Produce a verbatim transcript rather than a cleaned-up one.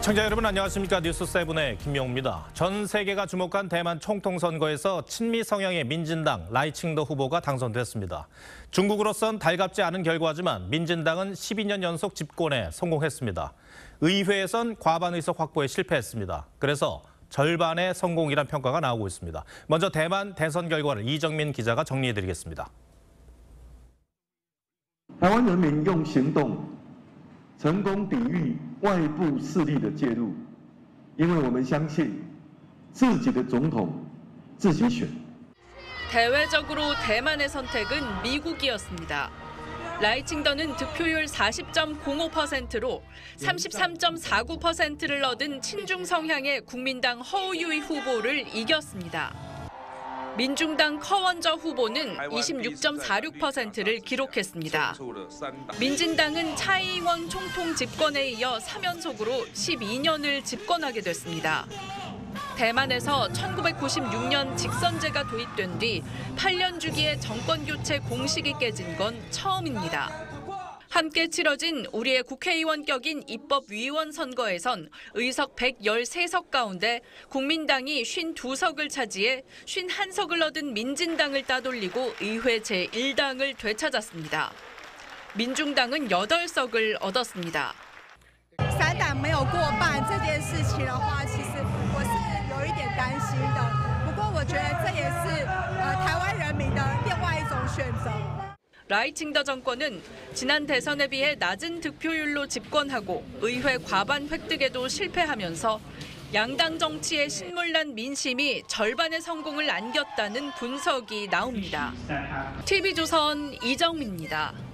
시청자 여러분 안녕하십니까. 뉴스세븐의 김명우입니다. 전 세계가 주목한 대만 총통선거에서 친미 성향의 민진당 라이칭더 후보가 당선됐습니다. 중국으로선 달갑지 않은 결과지만 민진당은 십이 년 연속 집권에 성공했습니다. 의회에선 과반 의석 확보에 실패했습니다. 그래서 절반의 성공이란 평가가 나오고 있습니다. 먼저 대만 대선 결과를 이정민 기자가 정리해드리겠습니다. 台湾人民用行动成功抵御外部势力的介入，因为我们相信自己的总统自己选。 대외적으로 대만의 선택은 미국이었습니다. 라이칭더는 득표율 사십 점 공오 퍼센트로 삼십삼 점 사구 퍼센트를 얻은 친중 성향의 국민당 허우유이 후보를 이겼습니다. 민중당 커원저 후보는 이십육 점 사육 퍼센트를 기록했습니다. 민진당은 차이잉원 총통 집권에 이어 삼 연속으로 십이 년을 집권하게 됐습니다. 대만에서 천구백구십육 년 직선제가 도입된 뒤 팔 년 주기의 정권 교체 공식이 깨진 건 처음입니다. 함께 치러진 우리의 국회의원격인 입법위원 선거에선 의석 백십삼 석 가운데 국민당이 오십이 석을 차지해 오십일 석을 얻은 민진당을 따돌리고 의회 제일 당을 되찾았습니다. 민중당은 여덟 석을 얻었습니다. 三党没有过半这件事情的话，其实我是有一点担心的。不过我觉得这也是呃台湾人民的另外一种选择。 라이칭더 정권은 지난 대선에 비해 낮은 득표율로 집권하고 의회 과반 획득에도 실패하면서 양당 정치의 신물난 민심이 절반의 성공을 안겼다는 분석이 나옵니다. 티비조선 이정민입니다.